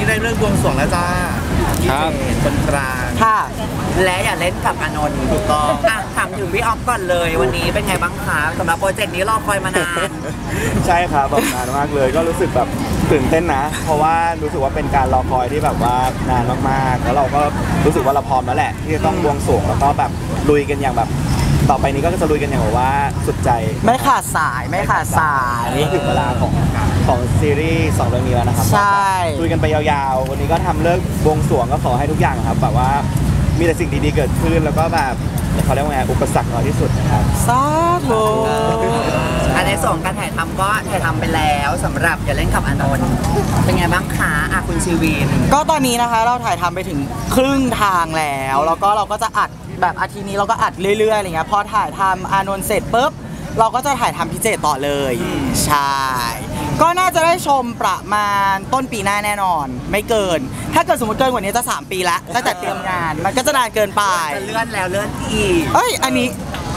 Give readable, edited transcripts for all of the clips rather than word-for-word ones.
ได้เรื่องบวงสรวงแล้วจ้าครับคนกลางค่ะและอย่าเล่นกับอานนท์ถูกต้องถามถึงพี่ออฟก่อนเลยวันนี้เป็นไงบ้างคะสำหรับโปรเจกต์นี้รอคอยมานานใช่ครับแบบนานมากเลยก็รู้สึกแบบตื่นเต้นนะเพราะว่ารู้สึกว่าเป็นการรอคอยที่แบบว่านานมากๆแล้วเราก็รู้สึกว่าเราพร้อมแล้วแหละที่จะต้องบวงสรวงแล้วก็แบบลุยกันอย่างแบบต่อไปนี้ก็จะลุยกันอย่างแบบว่าสุดใจไม่ขาดสายไม่ขาดสายถึงเวลาของซีรีส์2เรื่องนี้แล้วนะครับใช่ลุยกันไปยาวๆวันนี้ก็ทำเลิกบวงสรวงก็ขอให้ทุกอย่างครับแบบว่ามีแต่สิ่งดีๆเกิดขึ้นแล้วก็แบบเขาเรียกว่าไงอุปสรรคน้อยที่สุดนะครับสาธุในส่วนการถ่ายทำก็ถ่ายทำไปแล้วสำหรับอย่าเล่นกับอานนท์เป็นไงบ้างคะคุณชีวินก็ตอนนี้นะคะเราถ่ายทำไปถึงครึ่งทางแล้วก็เราก็จะอัดแบบอาทิตย์นี้เราก็อัดเรื่อยๆอะไรเงี้ยพอถ่ายทำอานนท์เสร็จปุ๊บเราก็จะถ่ายทำพิเศษต่อเลยใช่ก็น่าจะได้ชมประมาณต้นปีหน้าแน่นอนไม่เกินถ้าเกิดสมมติเกินกว่านี้จะ3 ปีละตั้งแต่เตรียมงานมันก็จะนานเกินไปจะเลื่อนแล้วเลื่อนอีกอันนี้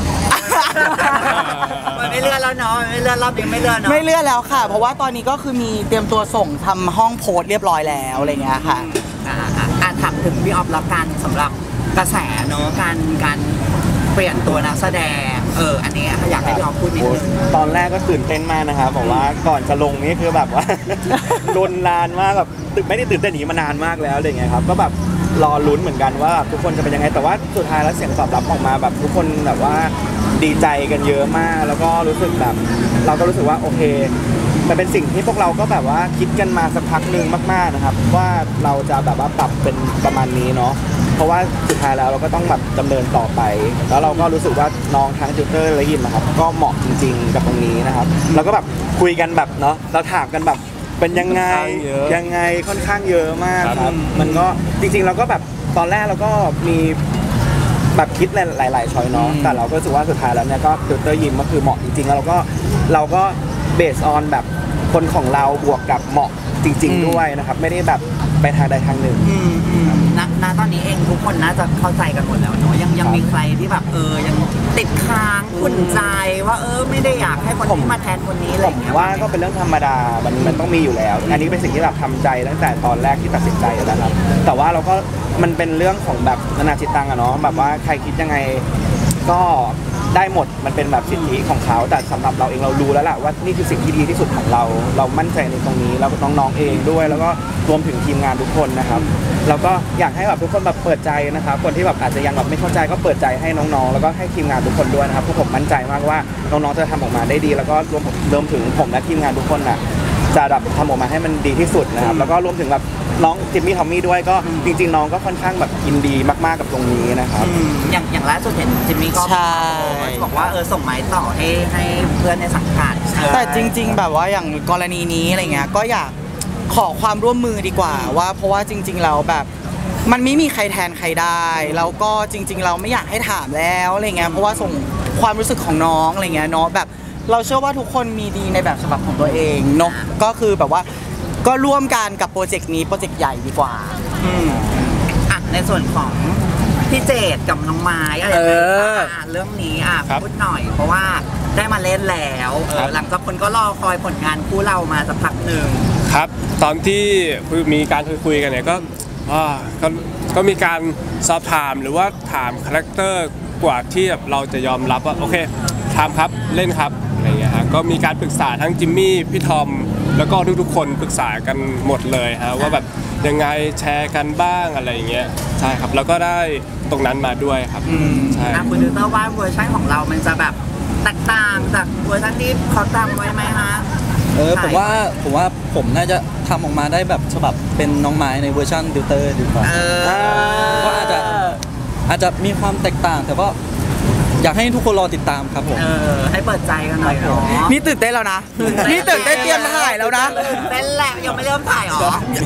มันไม่เลื่อนแล้วเนาะไม่เลื่อนรอบนี้ไม่เลื่อนเนาะไม่เลื่อนแล้วค่ะเพราะว่าตอนนี้ก็คือมีเตรียมตัวส่งทำห้องโพสเรียบร้อยแล้วอะไรเงี้ยค่ะถามถึงพี่ออฟแล้วกันสำหรับกระแสเนาะการเปลี่ยนตัวนักแสดงอันนี้อยากให้พี่ออฟพูดนิดนึงตอนแรกก็ตื่นเต้นมากนะครับบอกว่าก่อนจะลงนี่คือแบบว่าลนนานมากแบบไม่ได้ตื่นเต้นอย่างนี้มานานมากแล้วอะไรเงี้ยครับก็แบบรอลุ้นเหมือนกันว่าทุกคนจะเป็นยังไงแต่ว่าสุดท้ายแล้วเสียงตอบรับออกมาแบบทุกคนแบบว่าดีใจกันเยอะมากแล้วก็รู้สึกแบบเราก็รู้สึกว่าโอเคมันเป็นสิ่งที่พวกเราก็แบบว่าคิดกันมาสักพักหนึ่งมากๆนะครับว่าเราจะแบบว่าปรับเป็นประมาณนี้เนาะเพราะว่าสุดท้ายแล้วเราก็ต้องแบบดำเนินต่อไปแล้วเราก็รู้สึกว่าน้องทั้งติวเตอร์และยิมนะครับก็เหมาะจริงๆกับตรงนี้นะครับเราก็แบบคุยกันแบบเนาะเราถามกันแบบเป็นยังไงค่อนข้างเยอะมากครับมันก็จริงๆเราก็แบบตอนแรกเราก็มีแบบคิดหลายๆช้อยเนาะแต่เราก็รู้สึกว่าสุดท้ายแล้วเนี่ยก็ติวเตอร์ยิมก็คือเหมาะจริงๆแล้วเราก็เบสออนแบบคนของเราบวกกับเหมาะจริงๆด้วยนะครับไม่ได้แบบไปทางใดทางหนึ่งณตอนนี้เองทุกคนน่าจะเข้าใจกันหมดแล้วเนาะยังมีใครที่แบบยังติดค้างขุ่นใจว่าไม่ได้อยากให้คนที่มาแทนคนนี้อะไรอย่างเงี้ยว่าก็เป็นเรื่องธรรมดามันต้องมีอยู่แล้วอันนี้เป็นสิ่งที่แบบทำใจตั้งแต่ตอนแรกที่ตัดสินใจแล้วครับแต่ว่าเราก็มันเป็นเรื่องของแบบนานาจิตตังอะเนาะแบบว่าใครคิดยังไงก็ได้หมดมันเป็นแบบสิทธิของเขาแต่สำหรับเราเองเรารู้แล้วแหละว่านี่คือสิ่งที่ดีที่สุดของเรามั่นใจในตรงนี้แล้วน้องๆเองด้วยแล้วก็รวมถึงทีมงานทุกคนนะครับเราก็อยากให้แบบทุกคนแบบเปิดใจนะครับคนที่แบบอาจจะยังแบบไม่เข้าใจก็เปิดใจให้น้องๆแล้วก็ให้ทีมงานทุกคนด้วยนะครับพวกผมมั่นใจมากว่าน้องๆจะทำออกมาได้ดีแล้วก็รวมถึงผมและทีมงานทุกคนน่ะจะแบบทำออกมาให้มันดีที่สุดนะครับแล้วก็รวมถึงแบบน้องจิมมี่ทอมมี่ด้วยก็จริงๆน้องก็ค่อนข้างแบบยินดีมากๆกับตรงนี้นะครับอย่างล่าสุดเห็นจิมมี่ก็บอกว่าส่งไม้ต่อให้เพื่อนในสังกัดแต่จริงๆแบบว่าอย่างกรณีนี้อะไรเงี้ยก็อยากขอความร่วมมือดีกว่าว่าเพราะว่าจริงๆแล้วแบบมันไม่มีใครแทนใครได้แล้วก็จริงๆเราไม่อยากให้ถามแล้วอะไรเงี้ยเพราะว่าส่งความรู้สึกของน้องอะไรเงี้ยเนาะแบบเราเชื่อว่าทุกคนมีดีในแบบฉบับของตัวเองเนาะก็คือแบบว่าก็ร่วมกันกับโปรเจกต์นี้โปรเจกต์ใหญ่ดีกว่าในส่วนของพี่เจดกับน้องไม้อะไรเรื่องนี้พูดหน่อยเพราะว่าได้มาเล่นแล้วหลังจากคนก็รอคอยผลงานคู่เรามาสักพักหนึ่งครับตอนที่มีการคุยกันเนี่ยก็มีการสอบถามหรือว่าถามคาแรคเตอร์กว่าที่เราจะยอมรับว่าโอเคทำครับเล่นครับอะไรเงี้ยฮะก็มีการปรึกษาทั้งจิมมี่พี่ทอมแล้วก็ทุกๆคนปรึกษากันหมดเลยฮะว่าแบบยังไงแชร์กันบ้างอะไรเงี้ยใช่ครับแล้วก็ได้ตรงนั้นมาด้วยครับใช่คุณดูเตอร์ว่าเวอร์ชันของเรามันจะแบบแตกต่างจากเวอร์ชันที่เขาทำไว้ไหมฮะผมว่าผมน่าจะทำออกมาได้แบบฉบับเป็นน้องไม้ในเวอร์ชันดิวเตอร์ดีกว่าก็อาจจะมีความแตกต่างแต่ก็อยากให้ทุกคนรอติดตามครับผมให้เปิดใจกันหน่อยเนาะนี่ตื่นเต้นแล้วนะนี่ตื่นเต้นเตรียมถ่ายแล้วนะเป็นแหละยังไม่เริ่มถ่ายหรอ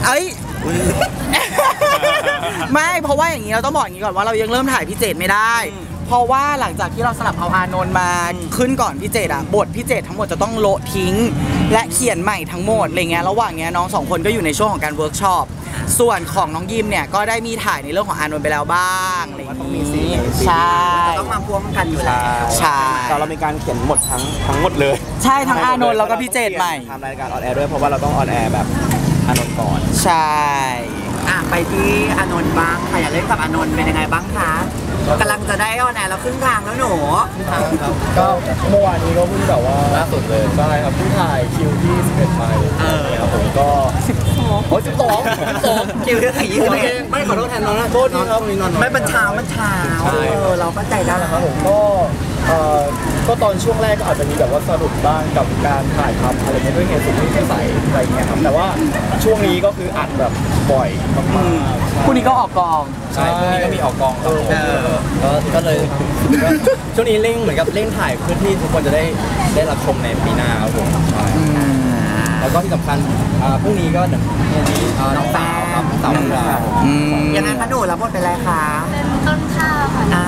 ไม่เพราะว่าอย่างนี้เราต้องบอกอย่างนี้ก่อนว่าเรายังเริ่มถ่ายพี่เจดไม่ได้เพราะว่าหลังจากที่เราสลับเอาอานนท์มาขึ้นก่อนพี่เจดบทพี่เจดทั้งหมดจะต้องโละทิ้งและเขียนใหม่ทั้งหมดอะไรเงี้ยระหว่างเนี้ยน้อง2คนก็อยู่ในช่วงของการเวิร์กช็อปส่วนของน้องยิมเนี่ยก็ได้มีถ่ายในเรื่องของอานนท์ไปแล้วบ้างอะไรอย่างนี้ใช่ต้องมาพ่วงกันอยู่แล้วใช่แต่เรามีการเขียนหมดทั้งหมดเลยใช่ทั้งอานนท์แล้วก็พี่เจดใหม่ทำรายการออนแอร์ด้วยเพราะว่าเราต้องออนแอร์แบบอานนท์ก่อนใช่ไปที่อานนท์บ้างค่ะอยากเล่นกับอานนท์เป็นยังไงบ้างคะกำลังจะได้ออนแอร์แล้วครึ่งทางแล้วหนูครับก็เมื่อวานนี้ก็เพิ่งแบบว่าล่าสุดเลยใช่ครับเพิ่งถ่ายคิวที่11ไปครับผมก็โอ้ย12 คิวที่ไหนยี่สิบเอ็ดไม่ขอโทษแทนน้องนะโทษทีครับมีนอนไม่เป็นเช้าเราก็ใจได้นั่นแหละครับผมก็ตอนช่วงแรกก็อาจจะมีแบบว่าสะดุดบ้างกับการถ่ายทำอะไรเงี้ยด้วยเหตุสุดที่ใส่อะไรเงี้ยครับแต่ว่าช่วงนี้ก็คืออัดแบบบ่อยมากๆคู่นี้ก็ออกกองใช่พรุ่งนี้ก็มีออกกองครับก็เลยช่วงนี้เร่งเหมือนกับเร่งถ่ายเพื่อที่ทุกคนจะได้รับชมในปีหน้าครับผมใช่แล้วก็ที่สำคัญพรุ่งนี้ก็หนึ่งน้องสาวครับสาวของเรายังไงคะหนูรับบทเป็นอะไรคะต้นข้าวค่ะ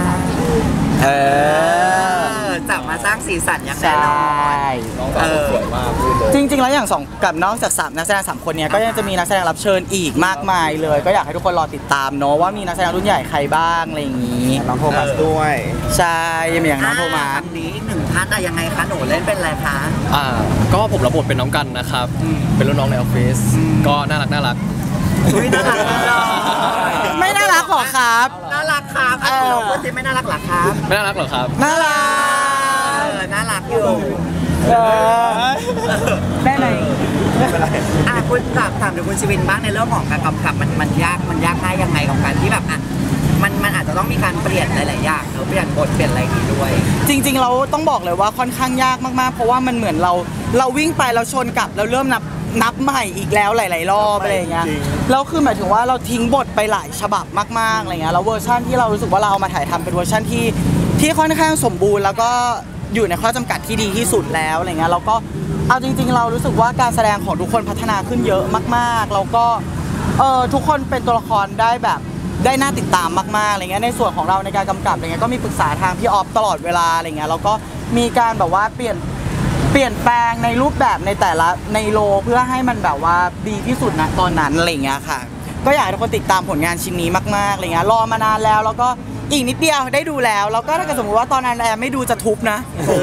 จะมาสร้างสีสันอย่างใชแน่นอน่น้องสาวสวยมากพูดเลยจริงๆ แล้วอย่างกับนอกจาก3นักแสดง3คนเนี้ยก็ยังจะมีนักแสดงรับเชิญอีกมากมายเลย ก็อยากให้ทุกคนรอติดตามเนาะว่ามีนักแสดงรุ่นใหญ่ใครบ้างอะไรอย่างนี้น้องโทมัสด้วยใช่อย่างน้องโทมัสคำนี้อีกหนึ่งท่านยังไงคะหนูเล่นเป็นอะไรคะก็ผมรับบทเป็นน้องกันนะครับเป็นรุ่นน้องในออฟฟิศก็น่ารักอุ้ยน่ารักเลยไม่น่ารักหรอครับน่ารักครับเราพูดที่ไม่น่ารักหรอครับไม่น่ารักหรอครับน่ารักน่ารักอยู่ได้ไหมคุณถามถึงคุณชีวินบ้างในเรื่องของการกำกับมันยากง่ายยังไงกับการที่แบบมันอาจจะต้องมีการเปลี่ยนหลายๆอย่างเปลี่ยนบทเปลี่ยนอะไรอย่างนี้ด้วยจริงๆเราต้องบอกเลยว่าค่อนข้างยากมากๆเพราะว่ามันเหมือนเราวิ่งไปเราชนกลับเราเริ่มนับใหม่อีกแล้วหลายๆรอบอะไรอย่างเงี้ยแล้วคือหมายถึงว่าเราทิ้งบทไปหลายฉบับมากๆอะไรเงี้ยแล้วเวอร์ชันที่เรารู้สึกว่าเราเอามาถ่ายทำเป็นเวอร์ชันที่ค่อนข้างสมบูรณ์แล้วก็อยู่ในข้อจำกัดที่ดีที่สุดแล้วอะไรเงี้ยเราก็เอาจริงๆเรารู้สึกว่าการแสดงของทุกคนพัฒนาขึ้นเยอะมากๆแล้วก็ทุกคนเป็นตัวละครได้แบบได้น่าติดตามมากๆอะไรเงี้ยในส่วนของเราในการกำกับอะไรเงี้ยก็มีปรึกษาทางพี่ออฟตลอดเวลาอะไรเงี้ยแล้วก็มีการแบบว่าเปลี่ยนแปลงในรูปแบบในแต่ละในโลเพื่อให้มันแบบว่าดีที่สุดนะตอนนั้นอะไรเงี้ยค่ะก็อยากให้ทุกคนติดตามผลงานชิ้นนี้มากๆอะไรเงี้ยรอมานานแล้วก็อีกนิดเดียวได้ดูแล้วก็ถ้าเกิดสมมติว่าตอนนั้นแอร์ไม่ดูจะทุบนะ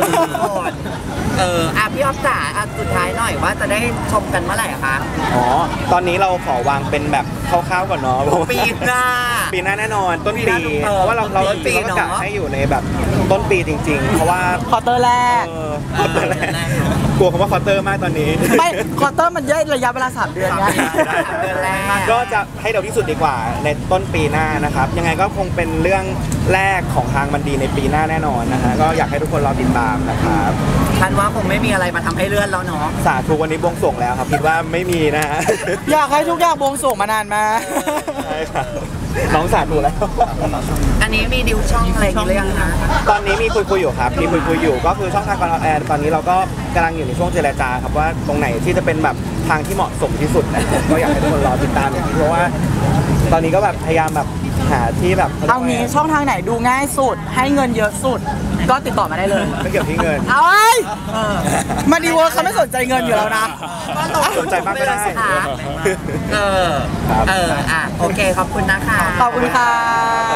พี่ออฟจ๋าสุดท้ายหน่อยว่าจะได้ชมกันเมื่อไหร่คะตอนนี้เราขอวางเป็นแบบคร่าวๆก่อนเนาะปีหน้าปีหน้าแน่นอนต้นปีปีหน้าเพราะว่าเราต้นปีต้องกะเนอะให้อยู่ในแบบต้นปีจริง ๆ เพราะว่าควอเตอร์แรกควอเตอร์แรกกลัวคำว่าควอเตอร์มากตอนนี้ไม่ควอเตอร์มันย่อยระยะเวลา3 เดือนไงเดือนแรกก็จะให้เร็วที่สุดดีกว่าในต้นปีหน้านะครับยังไงก็คงเป็นเรื่องแรกของทางมันดีในปีหน้าแน่นอนนะฮะก็อยากให้ทุกคนรอติดตามนะครับฉันว่าคงไม่มีอะไรมาทำให้เลื่อนแล้วเนาะสาธุวันนี้บวงสรวงแล้วครับคิดว่าไม่มีนะฮะอยากให้ทุกอย่างบวงสรวงมานานมากใช่ครับน้องสาธุแล้วอันนี้มีดิวช่องอะไรอย่างเงี้ยหรือยังคะตอนนี้มีคุยอยู่ครับมีคุยอยู่ก็คือช่องทางการออนแอร์ตอนนี้เราก็กำลังอยู่ในช่วงเจรจาครับว่าตรงไหนที่จะเป็นแบบทางที่เหมาะสมที่สุดนะครับก็อยากให้ทุกคนรอติดตามอย่างนี้เพราะว่า ตอนนี้ก็แบบพยายามแบบหาที่แบบเอางี้ช่องทางไหนดูง่ายสุดให้เงินเยอะสุด ก็ติดต่อมาได้เลยไม่เกี่ยวที่เงินเอาไว้มาดีเวิร์คเขาไม่สนใจเงินอยู่แล้วนะสนใจมากก็ได้โอเคขอบคุณนะคะขอบคุณค่ะข